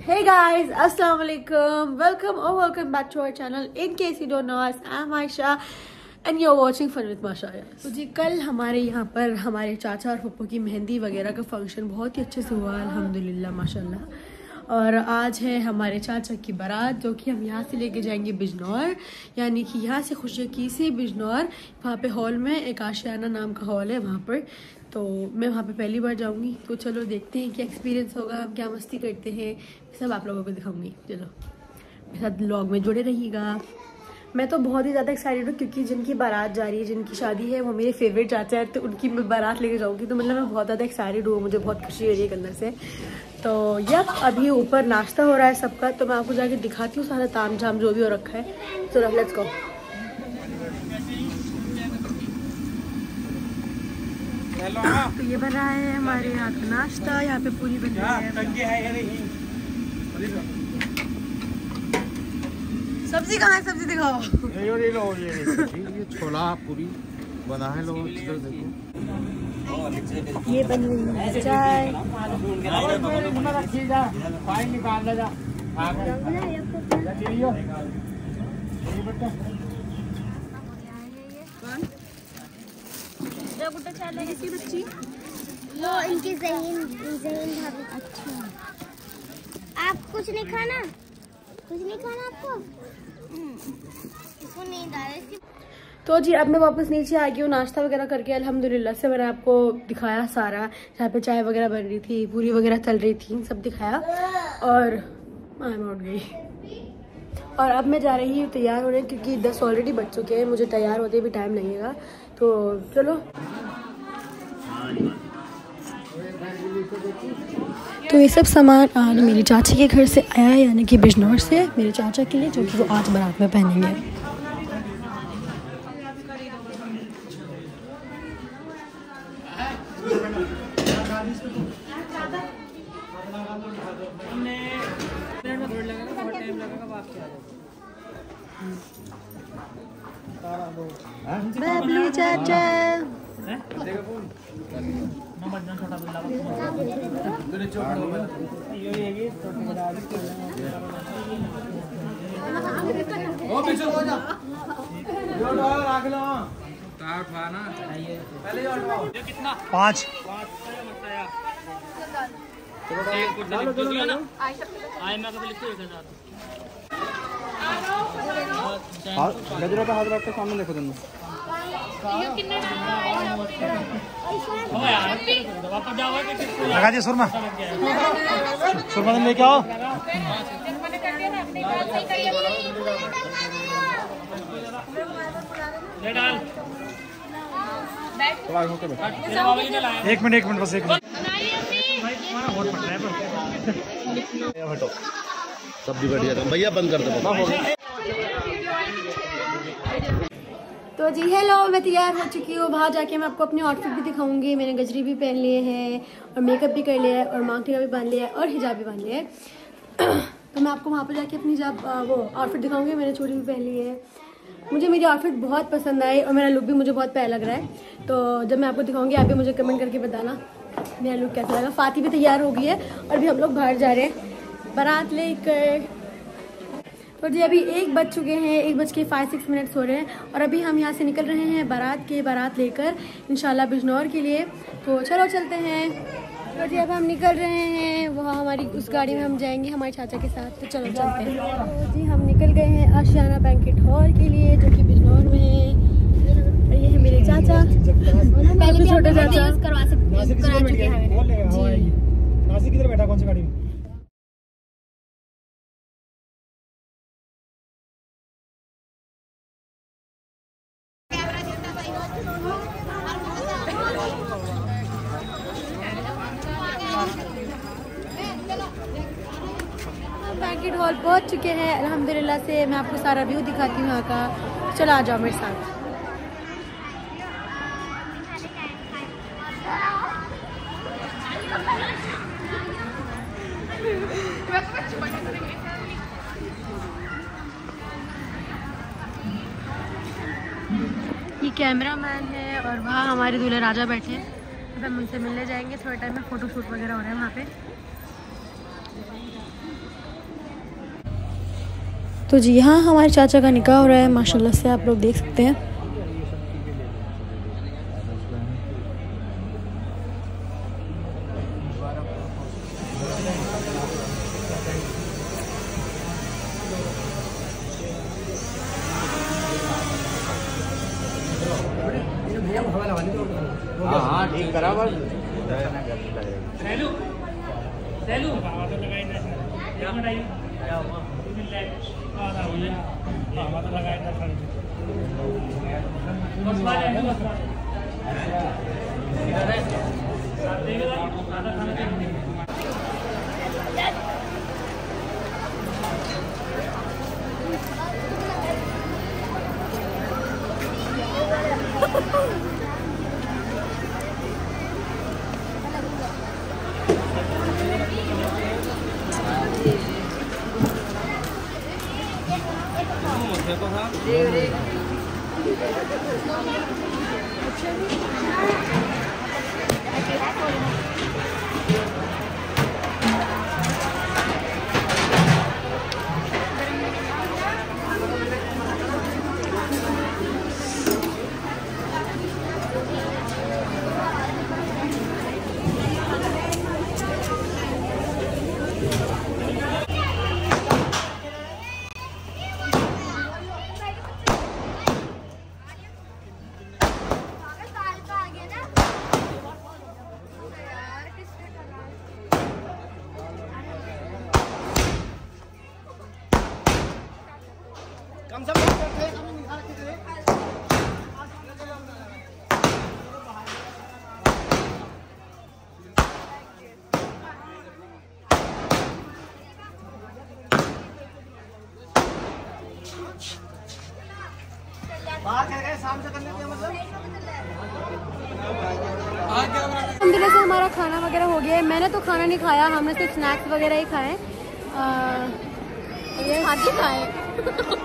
Hey guys, assalamu alaikum. Welcome back to our channel. In case you don't know us, I'm Aisha and you're watching Fun with Masha. तो जी कल हमारे यहाँ पर हमारे चाचा और पप्पू की मेहंदी वगैरह का फंक्शन बहुत ही अच्छे से हुआ अल्हम्दुलिल्लाह माशाल्लाह। और आज है हमारे चाचा की बारात जो कि हम यहाँ से लेके जाएंगे बिजनौर, यानी कि यहाँ से खुशकी से बिजनौर। वहाँ पे हॉल में एक आशियाना नाम का हॉल है वहाँ पर, तो मैं वहाँ पे पहली बार जाऊँगी। तो चलो देखते हैं क्या एक्सपीरियंस होगा, हम क्या मस्ती करते हैं, सब आप लोगों को दिखाऊंगी। चलो मेरे साथ ब्लॉग में जुड़े रहिएगा। मैं तो बहुत ही ज़्यादा एक्साइटेड हूँ क्योंकि जिनकी बारात जा रही है, जिनकी शादी है, वो मेरे फेवरेट चाचा है, तो उनकी मैं बारात लेके जाऊँगी। तो मतलब मैं बहुत ज़्यादा एक्साइटेड हूँ, मुझे बहुत खुशी हो रही है अंदर से। तो यप अभी ऊपर नाश्ता हो रहा है सबका, तो मैं आपको जाके दिखाती हूँ सारा ताम झाम जो भी हो रखा है। चलो लेट्स गो। तो ये बन रहा है हमारे यहाँ का नाश्ता, यहाँ पे पूरी बन रही है। सब्जी कहाँ है, सब्जी दिखाओ। ये छोला पूरी बना है, लोग देखो। ये बन रही है चाय। किसी बच्ची वो इनकी ज़हीन भाभी। अच्छा आप कुछ नहीं खाना, कुछ नहीं खाना आपको? इसको नींद आ रही है इसकी। तो जी अब मैं वापस नीचे आ गई हूँ नाश्ता वगैरह करके अल्हम्दुलिल्लाह से। मैंने आपको दिखाया सारा, यहाँ पे चाय वगैरह बन रही थी, पूरी वगैरह चल रही थी, सब दिखाया। और मैं उठ गई और अब मैं जा रही हूँ तैयार होने क्योंकि 10 ऑलरेडी बज चुके हैं, मुझे तैयार होते भी टाइम लगेगा। तो चलो। तो ये सब सामान आज मेरे चाचा के घर से आया है, यानी कि बिजनौर से मेरे चाचा के लिए, जो कि वो आज बारात में पहनेंगे। बबलू चाचा पाँच गजरा का हाथ रख के सामने देखो तुम। लगा दिया सुरमा, सुरमा तुम लेके आओ। एक मिनट बस, एक मिनट। हटो सब्जी बढ़िया था भैया, बंद कर दो। तो जी हेलो, मैं तैयार हो चुकी हूँ। बाहर जाके मैं आपको अपनी आउटफिट भी दिखाऊंगी। मैंने गजरी भी पहन लिए हैं और मेकअप भी कर लिया है और मांग टीका भी बांध लिया है और हिजाब भी बांध लिया है। तो मैं आपको वहाँ पर जाके अपनी वो आउटफिट दिखाऊंगी। मैंने चूड़ी भी पहन ली है। मुझे मेरी आउटफिट बहुत पसंद आई और मेरा लुक भी मुझे बहुत प्यारा लग रहा है। तो जब मैं आपको दिखाऊंगी आप भी मुझे कमेंट करके बताना मेरा लुक कैसा लगा। फाती भी तैयार हो गई है और भी हम लोग बाहर जा रहे हैं बारात लेकर। तो जी अभी 1 बज चुके हैं, 1:05 हो रहे हैं और अभी हम यहाँ से निकल रहे हैं बारात लेकर इंशाल्लाह बिजनौर के लिए। तो चलो चलते हैं। तो जी अब हम निकल रहे हैं, वहाँ हमारी उस गाड़ी में हम जाएंगे हमारे चाचा के साथ। तो चलो चलते हैं। तो जी हम निकल गए हैं आशियाना बैंकेट हॉल के लिए जो कि बिजनौर में है। और ये है मेरे चाचा, पहले भी छोटे चाचा करा चुके हैं जी। नासिक किधर बैठा, कौन सी गाड़ी में? बैंकेट हॉल पहुंच चुके हैं अल्हम्दुलिल्लाह से। मैं आपको सारा व्यू दिखाती हूँ यहाँ का। चलो आ जाओ मेरे साथ। ये कैमरा मैन है और वहाँ हमारे दूल्हे राजा बैठे हैं। अब हम उनसे मिलने जाएंगे थोड़े टाइम में। फ़ोटो शूट वगैरह हो रहा है वहाँ पे। तो जी यहाँ हमारे चाचा का निकाह हो रहा है माशाल्लाह से, आप लोग देख सकते हैं। हाँ ठीक करा बस। अलहम्दुलिल्लाह से हमारा खाना वगैरह हो गया है। मैंने तो खाना नहीं खाया, हमने सिर्फ स्नैक्स वगैरह ही खाए। ये खाते खाए।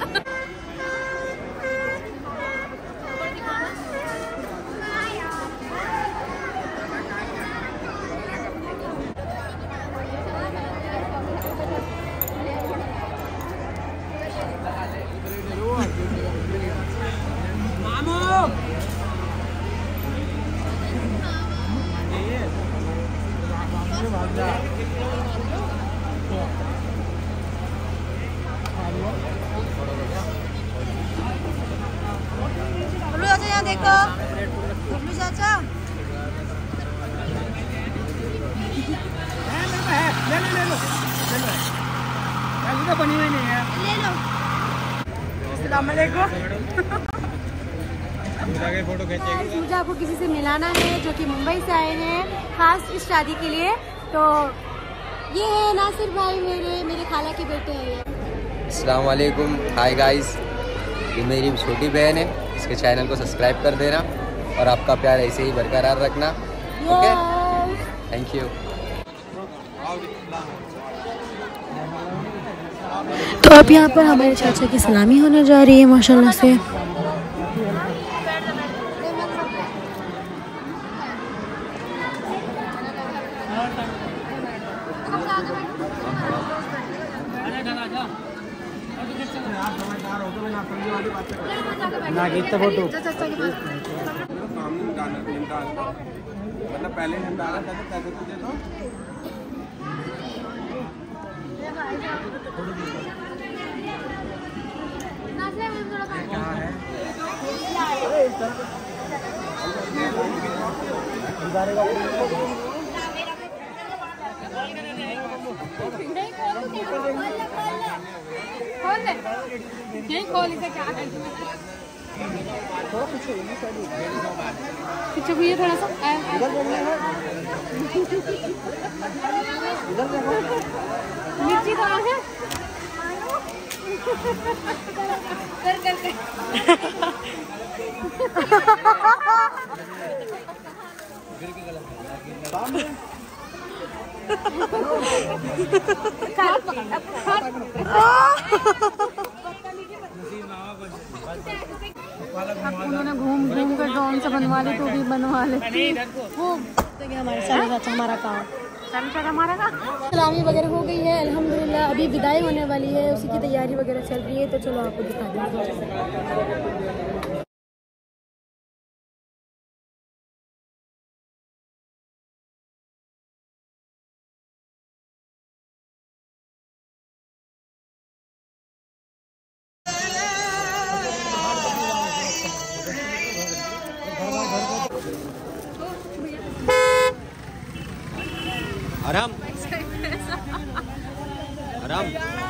यहाँ देखो बबलू चाचा, तो बनी हुई नहीं है, ले लो। अस्सलाम वालेकुम। फोटो खींचेगी। मुझे आपको किसी से मिलाना है जो कि मुंबई से आए हैं खास इस शादी के लिए। तो ये है नासिर भाई, मेरे खाला के बेटे हैं ये। अस्सलाम वालेकुम, हाय गाइस, ये मेरी छोटी बहन है, इसके चैनल को सब्सक्राइब कर देना और आपका प्यार ऐसे ही बरकरार रखना। Okay, thank you. तो अब यहाँ पर हमारे चाचा की सलामी होने जा रही है माशाल्लाह से। फोटो मतलब पहले निमटाना था, पैसे तो दे दो। खोल इसे, क्या है पीछे भी थोड़ा सा मिर्ची तो है कर उन्होंने घूम कर ड्रोन से बनवा ले तो भी बनवा ले। वो हमारे सारे चाचा हमारा काम सलामी वगैरह हो गई है अल्हम्दुलिल्लाह। अभी विदाई होने वाली है, उसी की तैयारी वगैरह चल रही है, तो चलो आपको दिखा देंगे। आराम आराम।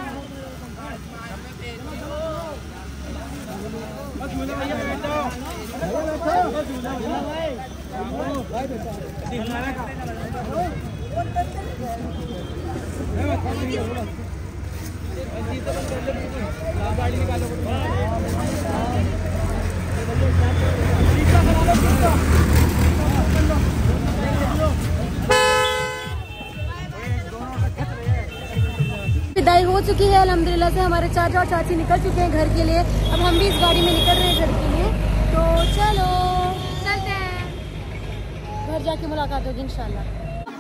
विदाई हो चुकी है अल्हम्दुलिल्लाह से। हमारे चाचा और चाची निकल चुके हैं घर के लिए। अब हम भी इस गाड़ी में निकल रहे हैं घर के लिए। तो चलो चलते हैं, घर जाके मुलाकात होगी इंशाल्लाह।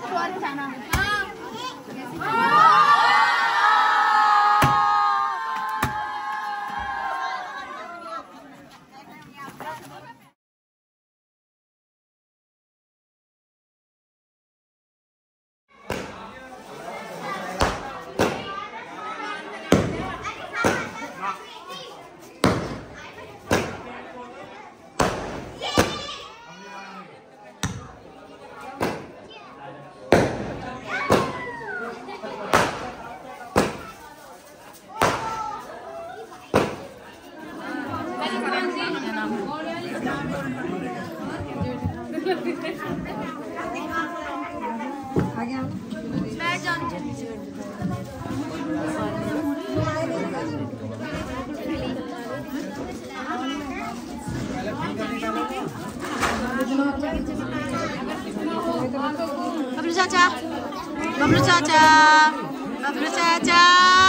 बबलू चाचा, बबलू चाचा, बबलू चाचा।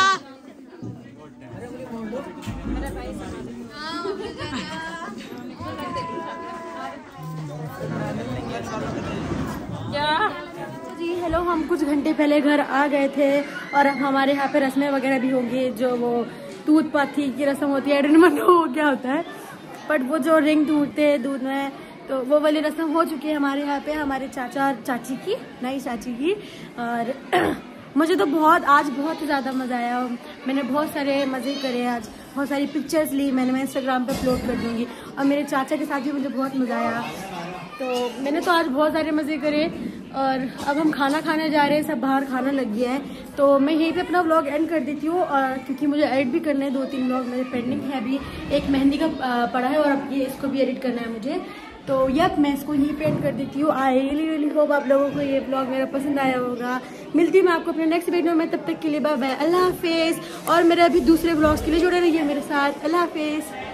जी हेलो, हम कुछ घंटे पहले घर आ गए थे और अब हमारे यहाँ पे रस्में वगैरह भी होंगी। जो वो दूध पाथी की रस्म होती है, आई डोंट नो वो क्या होता है, बट वो जो रिंग ढूंढते हैं दूध में, तो वो वाली रस्म हो चुकी है हमारे यहाँ पे, हमारे चाचा और चाची की, नई चाची की। और मुझे तो आज बहुत ही ज़्यादा मज़ा आया। मैंने बहुत सारे मज़े करे आज, बहुत सारी पिक्चर्स ली मैंने, मैं इंस्टाग्राम पे अपलोड कर दूँगी। और मेरे चाचा के साथ भी मुझे बहुत मज़ा आया। तो मैंने तो आज बहुत सारे मज़े करे। और अब हम खाना खाने जा रहे हैं, सब बाहर खाना लग गया है। तो मैं यहीं पे अपना व्लॉग एंड कर देती हूँ, और क्योंकि मुझे एडिट भी करने हैं, 2-3 व्लॉग मेरे पेंडिंग है। अभी एक मेहंदी का पड़ा है और अब ये इसको भी एडिट करना है मुझे। तो यप, मैं इसको यहीं पे एंड कर देती हूँ। आई रियली होप आप लोगों को ये व्लॉग मेरा पसंद आया होगा। मिलती हूँ मैं आपको अपने नेक्स्ट वीडियो में, तब तक के लिए बाय बाय, अल्लाह हाफिज़। और मेरे अभी दूसरे व्लॉग्स के लिए जुड़े रहिए मेरे साथ। अल्लाह हाफिज़।